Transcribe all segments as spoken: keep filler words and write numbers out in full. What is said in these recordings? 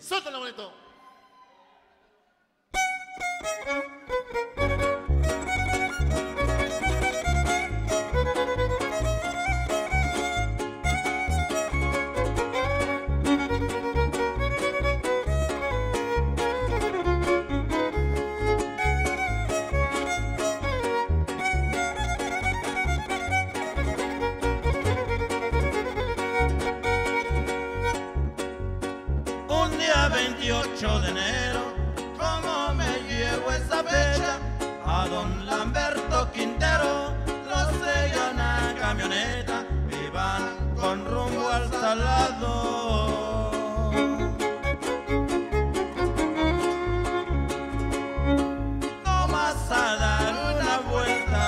Suéltalo, bonito. veintiocho de enero, ¿cómo me llevo esa fecha? A don Lamberto Quintero lo sella una camioneta y van con rumbo al Salado. No más a dar una vuelta.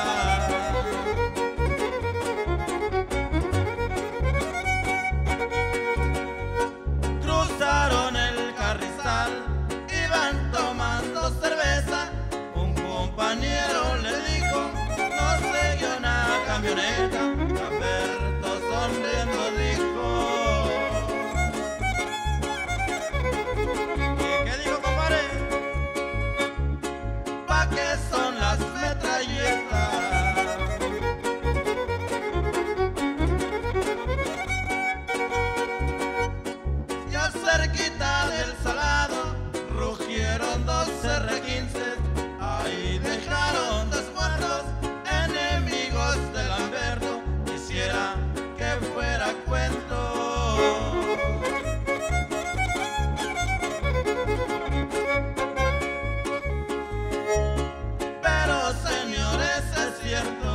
Cruzaron el Carrizal, iban tomando cerveza. Un compañero le dijo, no sé, una camioneta. Lamberto sonriendo dijo, ¿y qué dijo, compadre? ¿Pa' qué son las metralletas? Cerquita del Salado rugieron dos R quince, ahí dejaron dos muertos, enemigos de Lamberto. Quisiera que fuera cuento, pero señores, es cierto.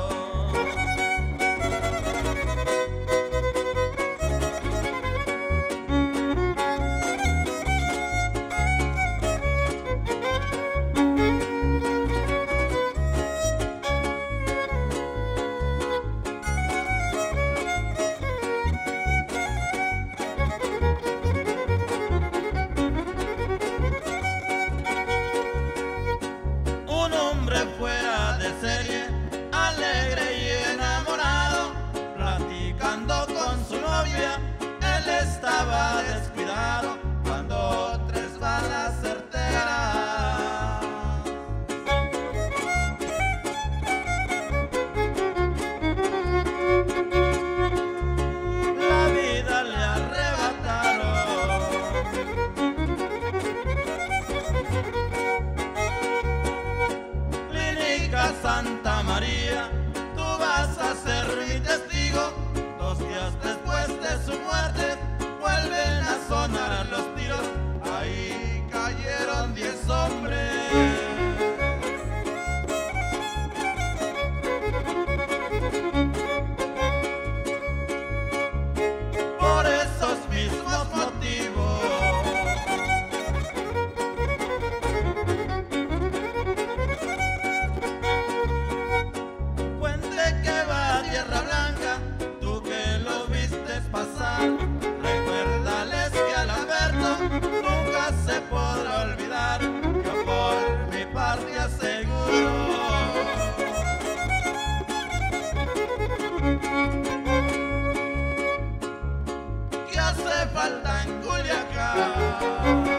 Fuera de serie, alegre y enamorado, platicando con su novia, él estaba descuidado cuando tres balas certeras la vida le arrebataron. Santa María, tú vas a ser mi testigo. Dos días después de su muerte vuelven a sonar los tiros, ahí cayeron diez hombres. Por esos mismos motivos recuérdales que a Lamberto nunca se podrá olvidar. Yo por mi parte aseguro que hace falta en Culiacán.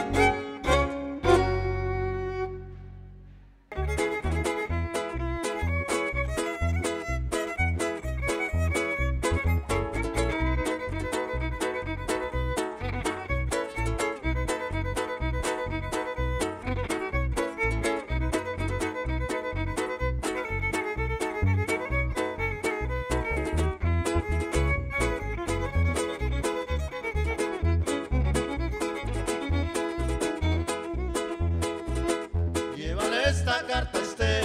Esta carta esté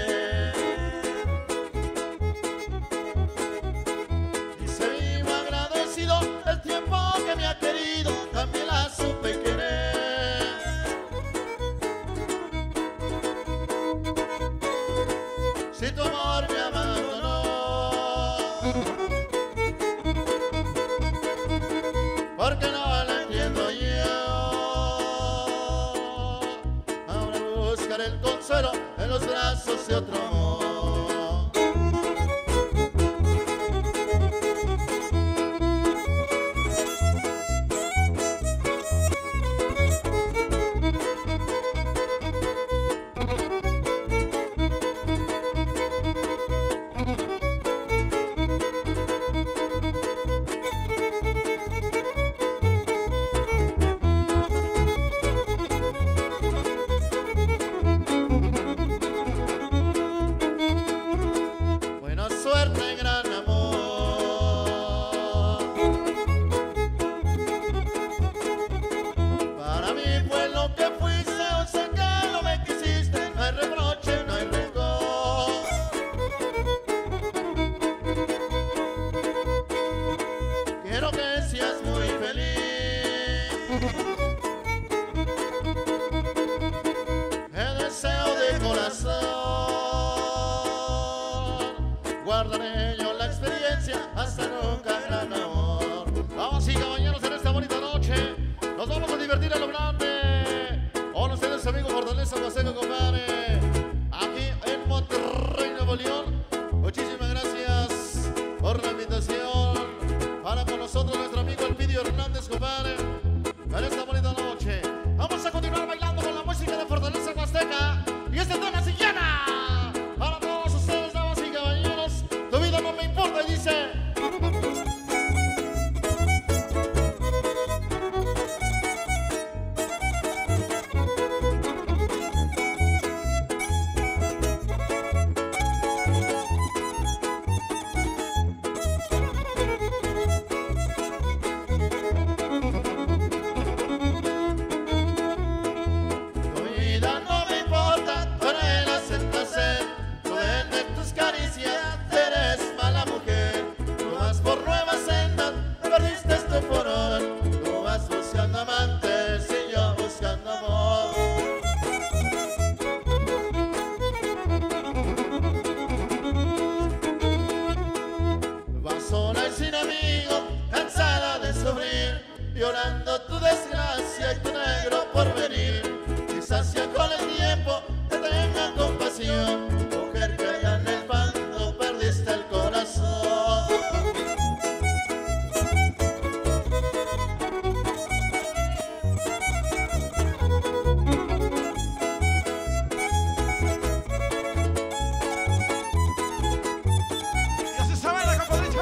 dice: vivo agradecido el tiempo que me ha querido, también la supe querer. Si tu amor me abandonó, porque no la entiendo yo. Ahora buscaré el consuelo en los brazos de otro amor. divertir a lo grande. Con ustedes, amigo Fortaleza Huasteco, compadre. Aquí en Monterrey, Nuevo León. Muchísimas gracias por la invitación. Para con nosotros nuestro amigo Elpidio Hernández, compadre. En esta bonita noche. Vamos a continuar bailando con la música de Fortaleza Huasteca. Y este tema se llama para todos ustedes, damas y caballeros. Tu vida no me importa y dice. Sola y sin amigo, cansada de sufrir, llorando tu desgracia y tu negro porvenir. Quizás ya con el tiempo te tengan compasión, mujer que allá en el bando perdiste el corazón. Y así se baila, compadrito.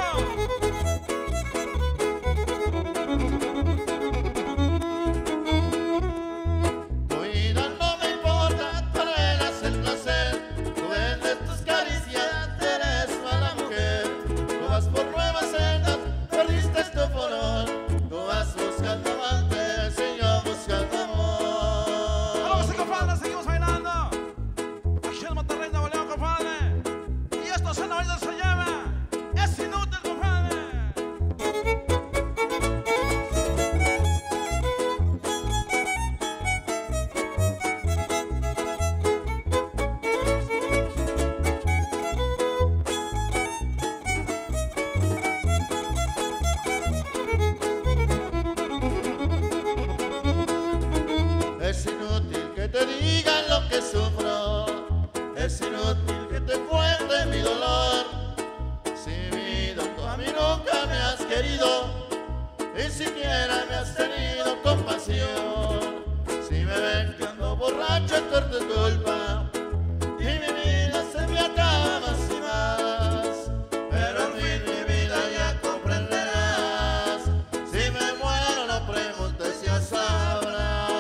Es inútil que te digan lo que sufro, es inútil que te cuente mi dolor. Si vida tú a mí nunca me has querido, ni siquiera me has tenido compasión. Si me ven que ando borracho es por tu culpa, y mi vida se me acaba más y más. Pero en fin mi vida ya comprenderás, si me muero no preguntes, ya sabrás.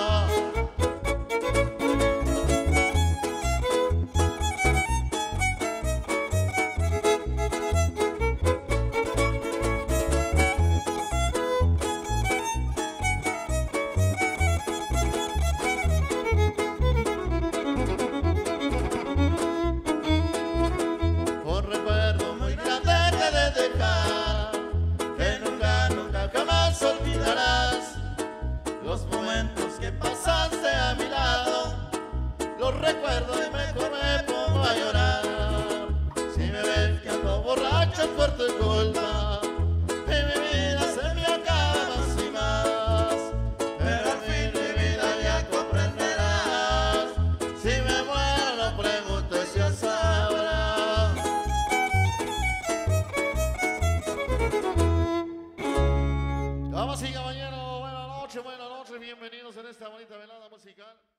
Los momentos que pasaste a mi lado, los recuerdo y mejor me pongo a llorar. Si me ven que ando borracho es por tu culpa, y mi vida se me acaba más y más. Pero al fin mi vida ya comprenderás, si me muero no preguntes, ya sabrás. Damas y caballeros, buenas noches, buenas noches, bienvenidos en esta bonita velada musical.